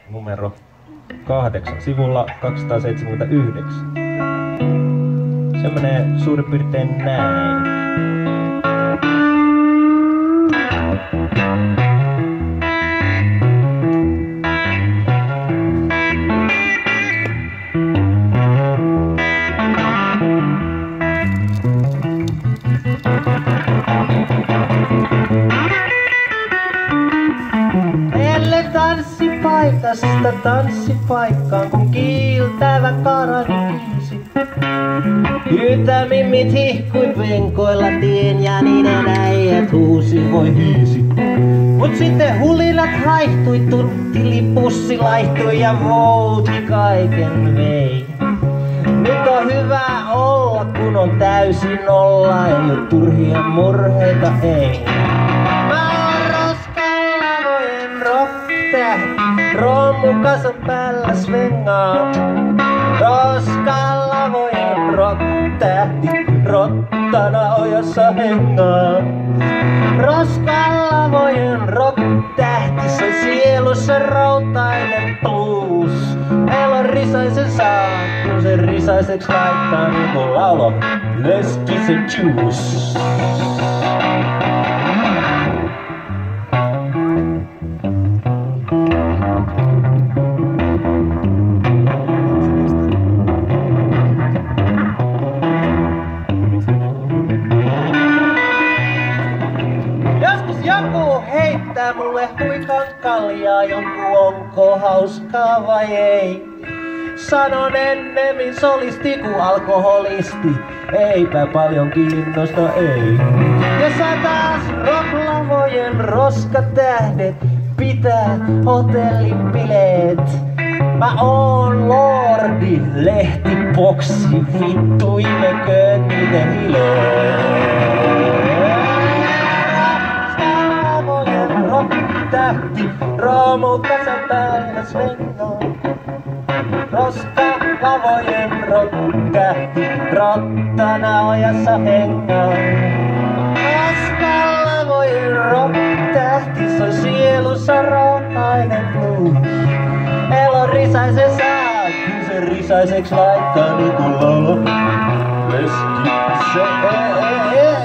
numero 8, sivulla 279. Se menee suurin piirtein näin. Tanssipaikasta tanssipaikkaan, kun kiiltävä karani kiisi. Ytämimmit hihkuin venkoilla tien ja niiden äijät huusi voi hiisi. Mut sitten hulinat haihtui, tunttilipussi laihtui ja vouti kaiken vei. Nyt on hyvä olla, kun on täysin olla, ei oo turhia murheita, ei. Romukasan päällä svengaa. Roskalavojen rock-tähti, rottana ojassa hengaa. Roskalavojen rock-tähti, se on sielussa rautainen blues. Elon risaisen saa, kun sen risaiseksi laittaa niinku laulo Leskisen juice. Joku heittää mulle huikan kaljaa, joku onko hauskaa vai ei. Sanon ennemmin solisti kuin alkoholisti, eipä paljon kiinnosta, ei. Ja sä taas rocklavojen roskatähdet pitää hotellibileet. Mä oon lordi, lehtiboksi, vittu imeköön niitä hileen. Tähti, romukasan päällä svengaa. Roskalavojen rock-tähti, rottana ojassa hengaa. Roskalavojen rock-tähti, se on sielussa rauhainen blues. Elon risaisen saa, kun se risaiseksi laittaa niinku lolo. Leski se